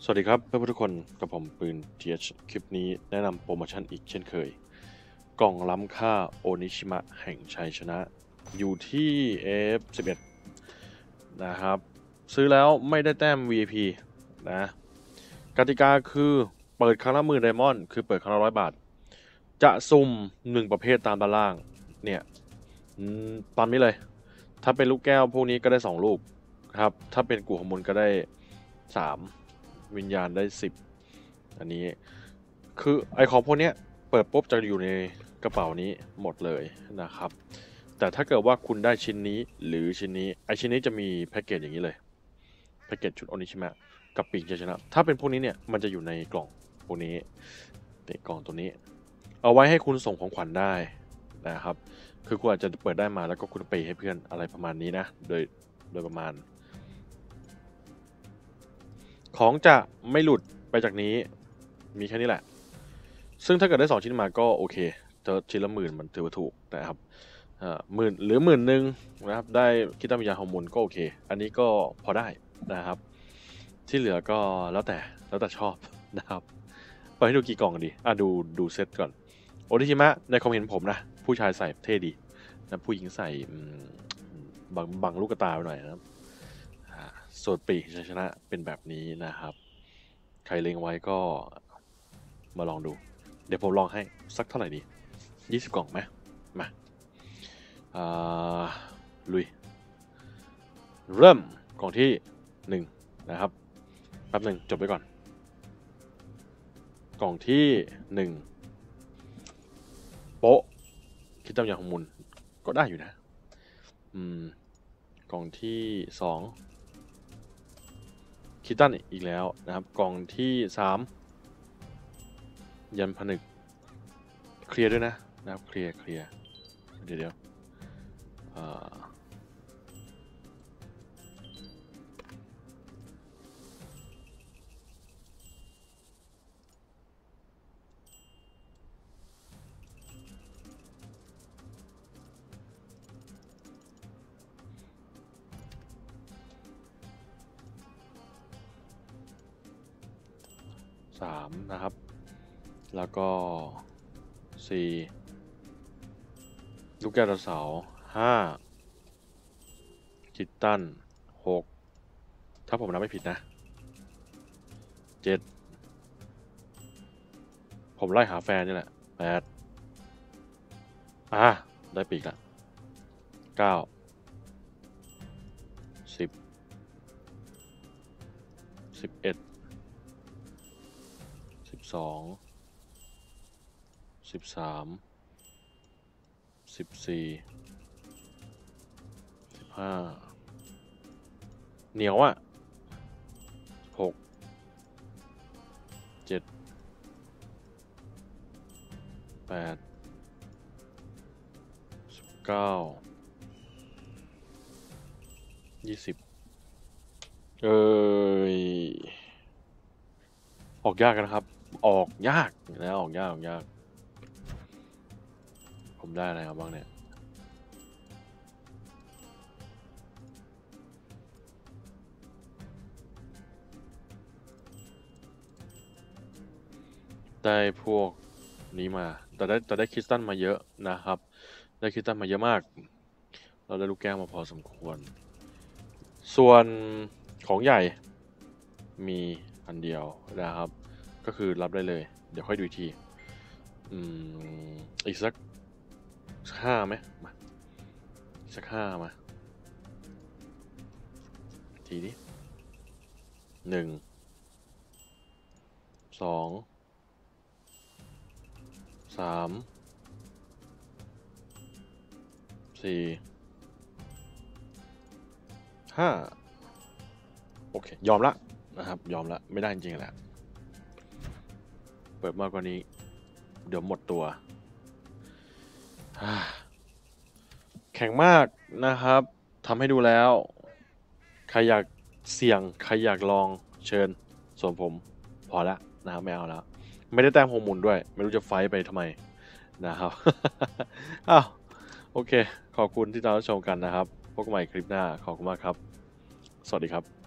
สวัสดีครับเพื่อนๆทุกคนกับผมปืน TH คลิปนี้แนะนำโปรโมชั่นอีกเช่นเคยกล่องล้ำค่าโอนิชิมะแห่งชัยชนะอยู่ที่ F11 นะครับซื้อแล้วไม่ได้แต้ม VIP นะกติกาคือเปิดครั้งละ10,000ไดมอนด์คือเปิดครั้งละ100 บาทจะสุ่ม1ประเภทตามด้านล่างเนี่ยตามนี้เลยถ้าเป็นลูกแก้วพวกนี้ก็ได้2ลูกครับถ้าเป็นกู่ของมนก็ได้3วิญญาณได้10อันนี้คือไอของพวกนี้เปิดปุ๊บจะอยู่ในกระเป๋านี้หมดเลยนะครับแต่ถ้าเกิดว่าคุณได้ชิ้นนี้หรือชิ้นนี้ไอชิ้นนี้จะมีแพ็กเกจอย่างนี้เลยแพ็กเกจชุดโอนิชิมะกับปีกชัยชนะถ้าเป็นพวกนี้เนี่ยมันจะอยู่ในกล่องพวกนี้ในกล่องตัวนี้เอาไว้ให้คุณส่งของขวัญได้นะครับคือคุณอาจจะเปิดได้มาแล้วก็คุณไปให้เพื่อนอะไรประมาณนี้นะโดยประมาณของจะไม่หลุดไปจากนี้มีแค่นี้แหละซึ่งถ้าเกิดได้2ชิ้นมาก็โอเคเจอชิ้นละ10,000มันถือว่าถูกนะครับ10,000หรือ11,000นะครับได้คิดตามวิญญาณฮอร์โมนก็โอเคอันนี้ก็พอได้นะครับที่เหลือก็แล้วแต่ชอบนะครับไปให้ดูกี่กล่องดีดูเซตก่อนโอนิชิมะในความเห็นผมนะผู้ชายใส่เท่ดีนะผู้หญิงใส่บังลูกตาไปหน่อยนะครับส่วนปีกชัยชนะเป็นแบบนี้นะครับใครเล็งไว้ก็มาลองดูเดี๋ยวผมลองให้สักเท่าไหร่ดี20 กล่องไหมมาลุยเริ่มกล่องที่1นะครับแป๊บหนึ่งจบไปก่อนกล่องที่1โป๊ะคิดตามอย่างของมุนก็ได้อยู่นะกล่องที่2คิดตันอีกแล้วนะครับกล่องที่3ยันผนึกเคลียร์ด้วยนะครับเคลียร์เดี๋ยว3นะครับแล้วก็4ลูกแก้วดาวเสาร์5คิตตัน6ถ้าผมนับไม่ผิดนะ7ผมไล่หาแฟนนี่แหละ8ได้ปีกละ9 10 11 12 13 14 15เหนียวอ่ะ6 7 8 9 20ออกยากกันนะครับออกยากแล้วออกยากผมได้อะไรครับบ้างเนี่ยได้พวกนี้มาแต่ได้คริสตัลมาเยอะนะครับได้คริสตัลมาเยอะมากเราได้ลูกแก้วมาพอสมควรส่วนของใหญ่มีอันเดียวนะครับก็คือรับได้เลยเดี๋ยวค่อยดูทีอีกสัก5ไหมมาสัก5มาทีนี้1 2 3 4 5โอเคยอมละนะครับยอมละไม่ได้จริงๆแหละเปิดมากกว่านี้เดี๋ยวหมดตัวแข็งมากนะครับทำให้ดูแล้วใครอยากเสี่ยงใครอยากลองเชิญส่วนผมพอละนะครับไม่เอาแล้วไม่ได้แต้มโฮมุนด้วยไม่รู้จะไฟไปทำไมนะครับโอเคขอบคุณที่ตามรับชมกันนะครับพบกันใหม่คลิปหน้าขอบคุณมากครับสวัสดีครับ